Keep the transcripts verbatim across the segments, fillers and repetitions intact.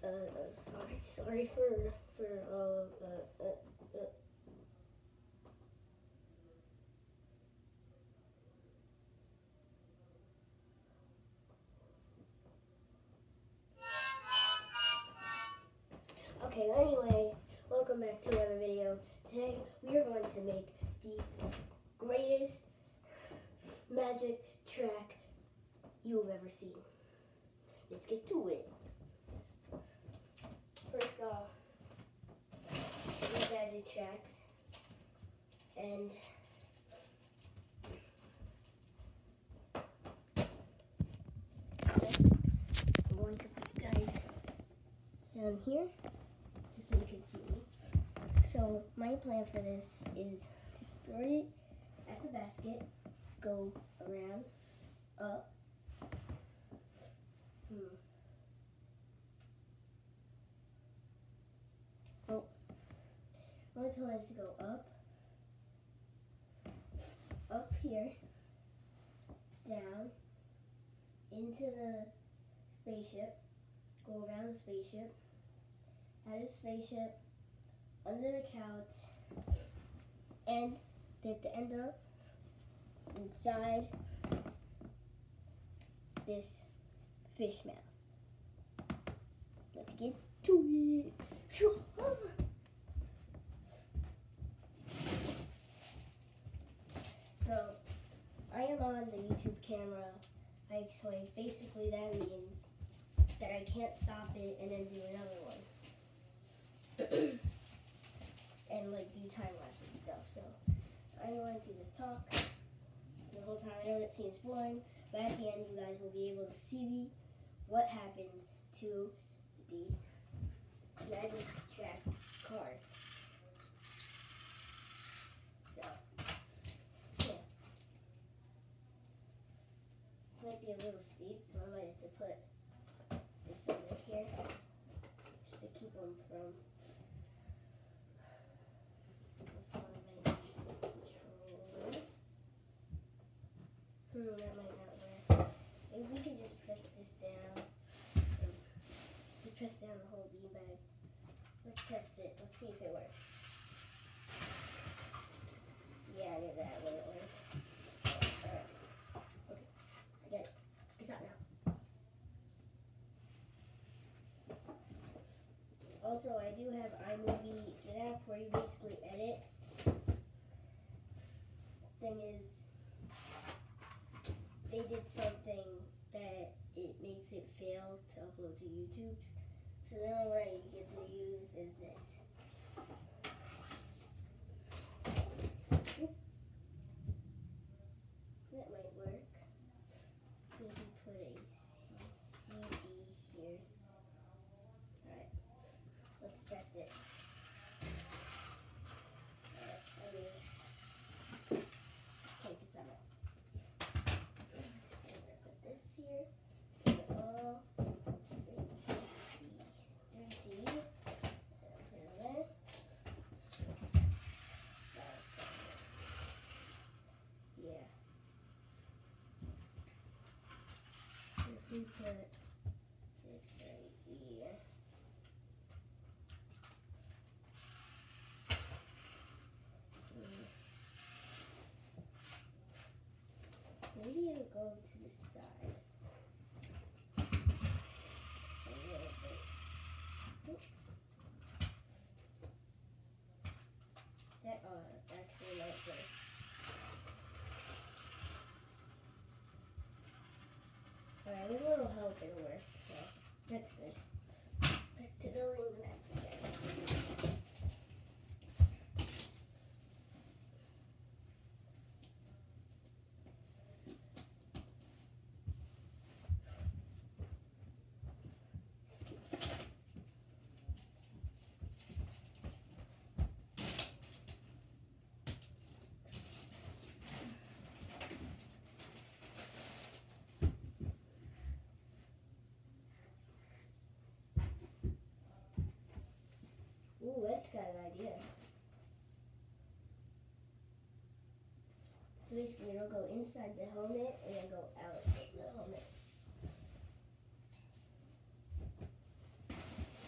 uh, uh, sorry, sorry for for all of uh, uh, uh. Okay, anyway, welcome back to another video. Today we are going to make the greatest magic track you've ever seen. Let's get to it. First off, the magic tracks, and next I'm going to put you guys down here just so you can see me. So my plan for this is to start it at the basket, go around, up. Hmm. Oh, my plan is to go up, up here, down, into the spaceship, go around the spaceship, out of the spaceship, under the couch, and they have to end up inside this fish mouth. Let's get to it. So, I am on the YouTube camera. I explain basically that means that I can't stop it and then do another one. And like do time lapse and stuff. So I'm going to just talk the whole time. I know that seems boring, but at the end you guys will be able to see what happened to the magic track cars. So yeah. This might be a little steep, so I might have to put this over here just to keep them from. Hmm, that might not work. Maybe we could just press this down. And we press down the whole beanbag. Let's test it. Let's see if it works. Yeah, I knew that wouldn't work. Alright. Okay. I got it. It's out now. Also, I do have iMovie. It's an app where you basically edit. Thing is, they did something that it makes it fail to upload to YouTube. So the only one I get to use is this. Oop. That might work. Maybe put a C D here. Alright, let's test it. Alright, I mean, okay, just stop it. We put this right here. Hmm. Maybe it'll go to the side. A little bit. Oop. That uh, actually might work. Alright, with a little help it'll work, so that's good. Back to building the map again. Ooh, that's got an idea. So basically it'll go inside the helmet and then go out of the helmet.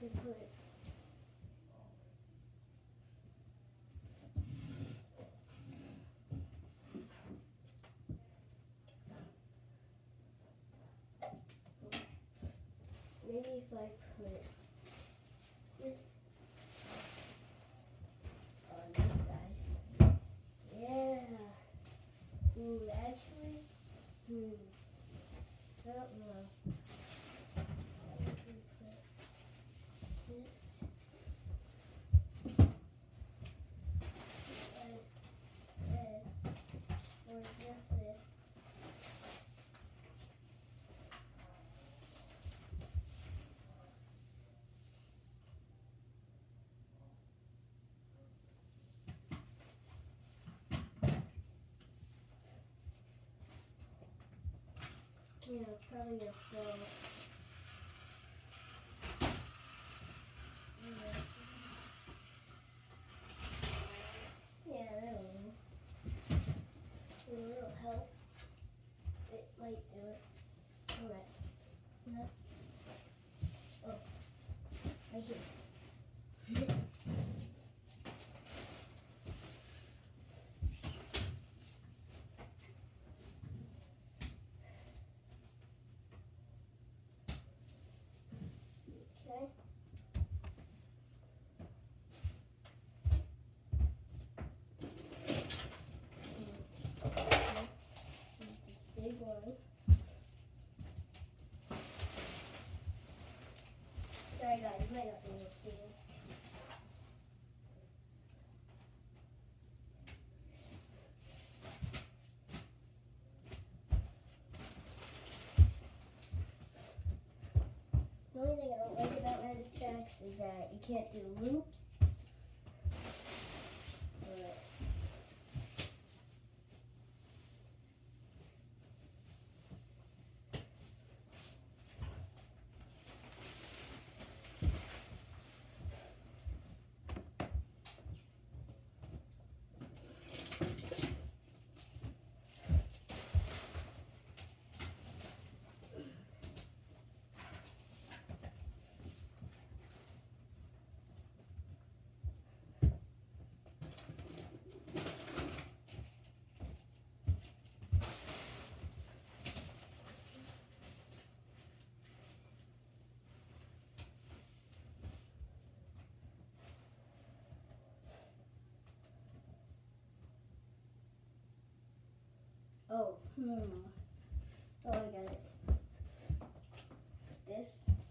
can put it. Maybe if I put this on this side. Yeah. Ooh, actually, hmm. I don't know. I can put this and red, or just this. Yeah, it's probably gonna fall. Yeah, yeah, that'll do. A little help. It might do it. Alright. No. Oh. Right here. Okay. This big one. Sorry guys, you might not be able to see it. The only thing I don't like about Mantis tracks is that you can't do loops. But oh, hmm. Oh, I got it. This.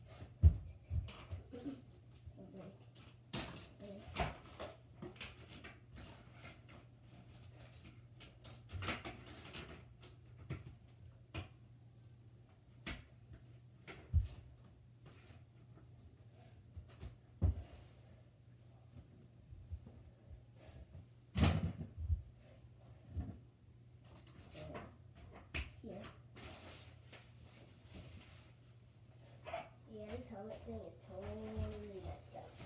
Here. Yeah, this helmet thing is totally messed up.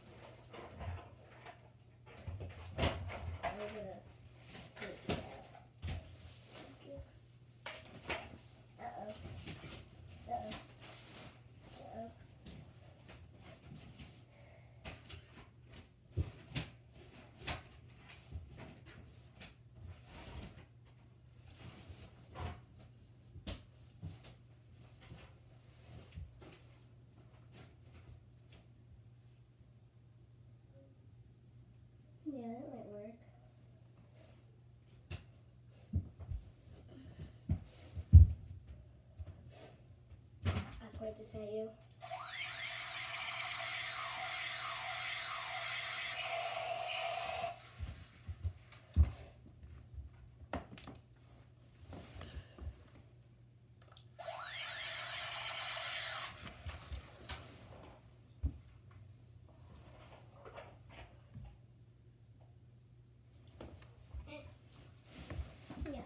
I'm gonna take it out. Uh-oh. Uh-oh. Uh-oh. Yeah, that might work. I'll point this at you. Yeah.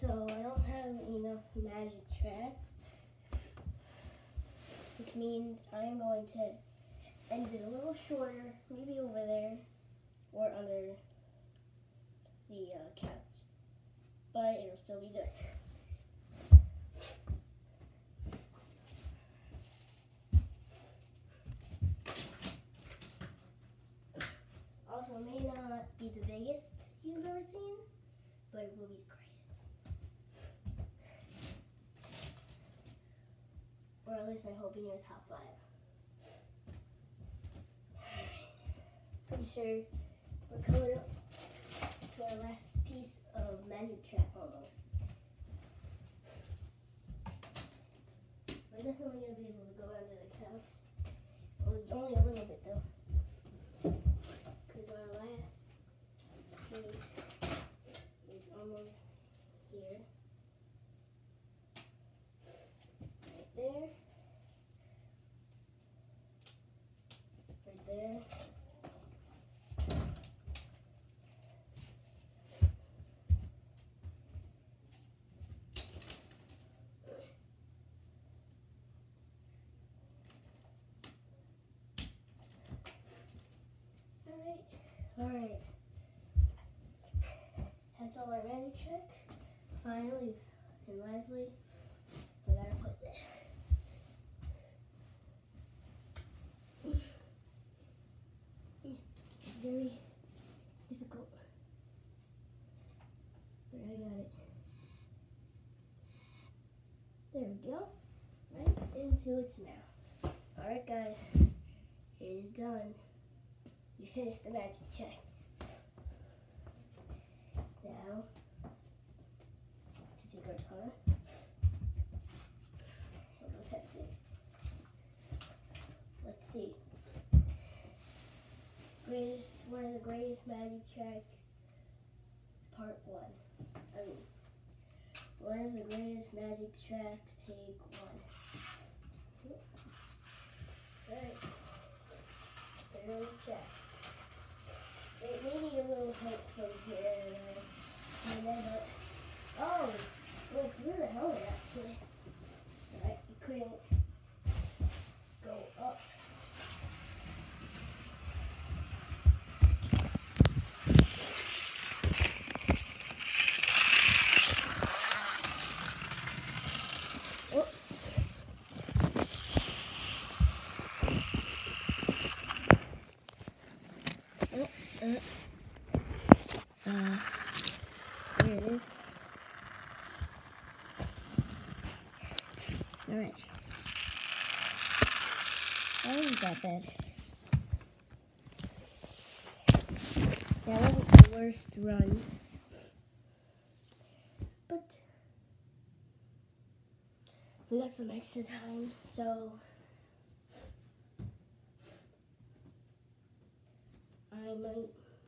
So I don't have enough magic track, which means I'm going to end it a little shorter, maybe over there or under the uh, couch, but it'll still be good. Also, it may not be the biggest you've ever seen, but it will be great. Or at least I hope in your top five. Pretty sure we're coming up to our last piece of magic track almost. We're definitely going to be able to go under the couch. Well, it's only a little bit though. Because our last piece is almost here. Right there. Right there. Alright, that's all our magic trick. Finally, and lastly, we gotta put this. Very difficult, but I got it. There we go, right into its mouth. Alright guys, it is done. We finished the magic check. Now, to take our tongue and we'll test it. Let's see. Greatest, one of the greatest magic tracks, part one. I mean, one of the greatest magic tracks, take one. Alright, there goes the track. It may need a little help from here and there. And then, but, oh, well, through the helmet actually. Right, you couldn't go up. Oh. Oh, uh. Uh, there it is. Alright. That wasn't that bad. That wasn't the worst run. But we got some extra time, so I might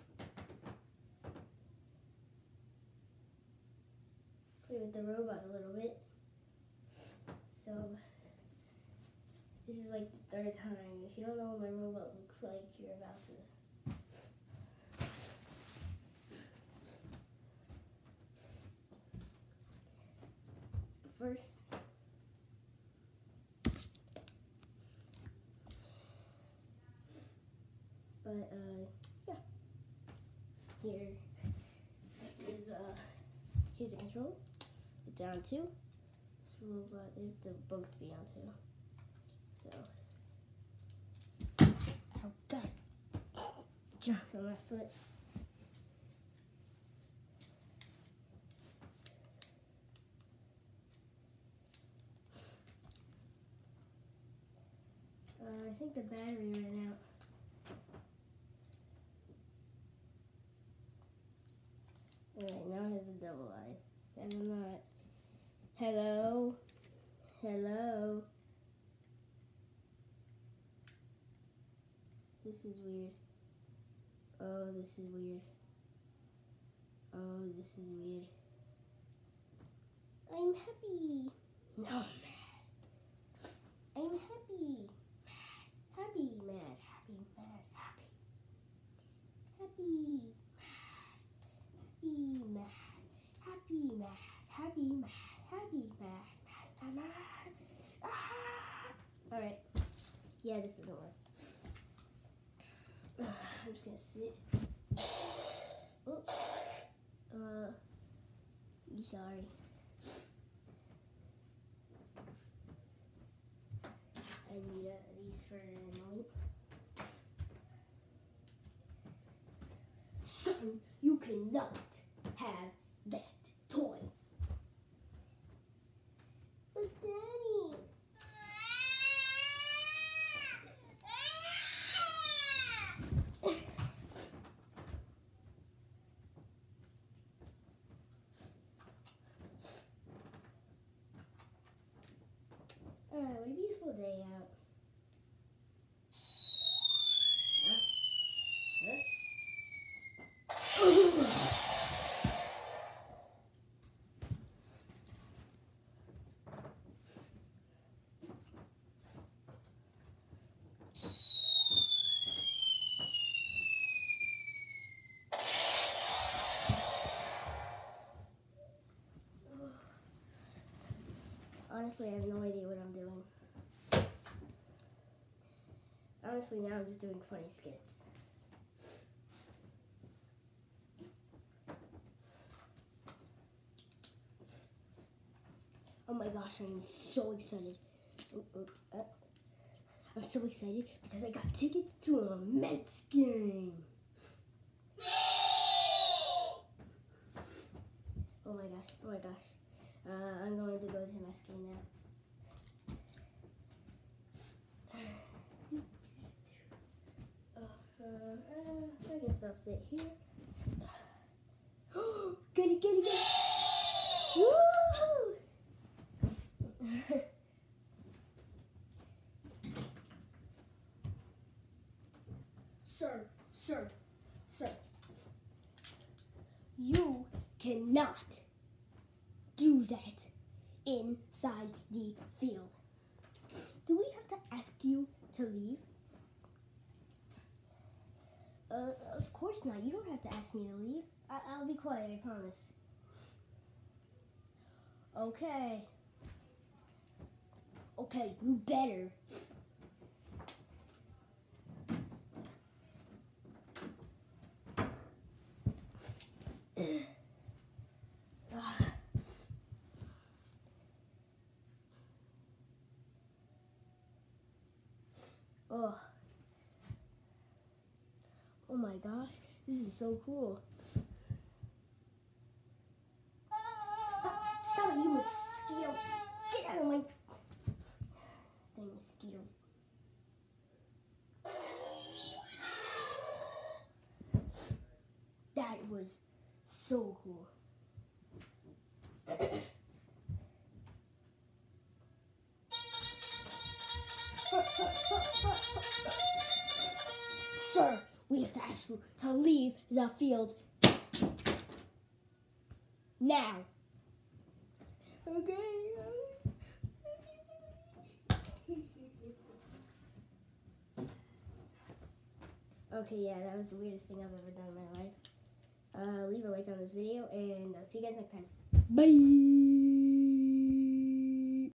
play with the robot a little bit. So this is like the third time. If you don't know what my robot looks like, you're about to. First, but uh, yeah. Here is uh, here's the control. It's down two. This robot, they have to both be on two. So, oh god, dropped on my foot. Uh, I think the battery ran out. Alright, now it has a double eyes. And I'm not. Hello? Hello? This is weird. Oh, this is weird. Oh, this is weird. I'm happy. No, I'm mad. I'm happy. Mad. Happy, mad. Happy, mad. Happy. Happy. Mad. Happy, mad. Happy, mad. happy, mad, happy, mad, mad, mad, mad. Ah! All right. Yeah, this doesn't work. Uh, I'm just gonna sit. Oh. Uh. Sorry. I need uh, these for a moment. Son, you cannot have that toy. But Daddy. Alright, what a beautiful day out. Huh? Huh? Honestly, I have no idea what I'm doing. Honestly, now I'm just doing funny skits. Oh my gosh, I'm so excited. Oh, oh, uh, I'm so excited because I got tickets to a Mets game. Oh my gosh, oh my gosh. Uh, I'm going to go to the Mets game now. Uh, uh, I guess I'll sit here. Get it, get it, get it! Woo! Sir, sir, sir. You cannot do that inside the field. Do we have to ask you to leave? Uh, of course not. You don't have to ask me to leave. I I'll be quiet, I promise. Okay. Okay, you better. Oh. Oh my gosh, this is so cool. Stop, stop it, you mosquito. Get out of my... Dang mosquitoes. That was so cool. Sir, we have to ask you to leave the field now. Okay. Okay, yeah, that was the weirdest thing I've ever done in my life. Uh, leave a like on this video, and I'll see you guys next time. Bye!